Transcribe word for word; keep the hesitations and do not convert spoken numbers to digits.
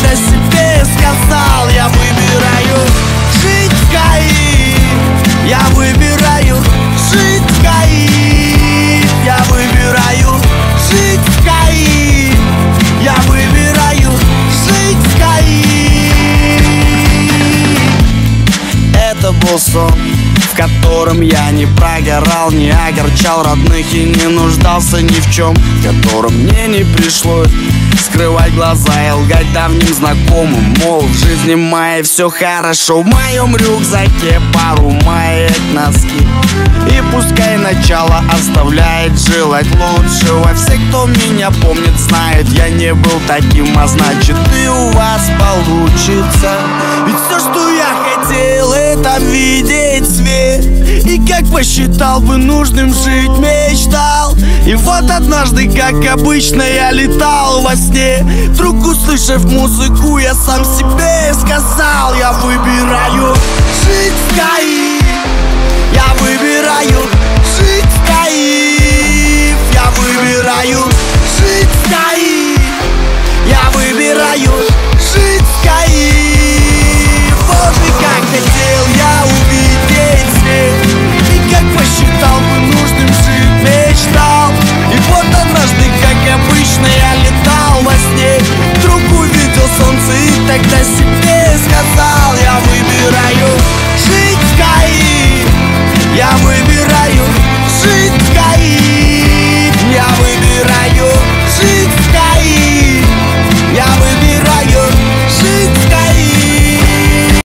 для себя сказал: я выбираю жить в кайф, я выбираю жить в кайф, я выбираю жить в кайф, я выбираю жить в кайф. Это был сон, в котором я не прогорал, не огорчал родных и не нуждался ни в чем, в котором мне не пришлось скрывать глаза и лгать давним знакомым, мол, в жизни моей все хорошо. В моем рюкзаке пару маек, носки, и пускай начало оставляет желать лучшего. Все, кто меня помнит, знает, я не был таким, а значит и у вас получится. Ведь все, что я хотел, это видеть свет, и как посчитал бы нужным жить, мечтал. И вот однажды, как обычно, я летал во сне, вдруг услышав музыку, я сам себе сказал: я выбираю жить в кайф, я выбираю жить в кайф, я выбираю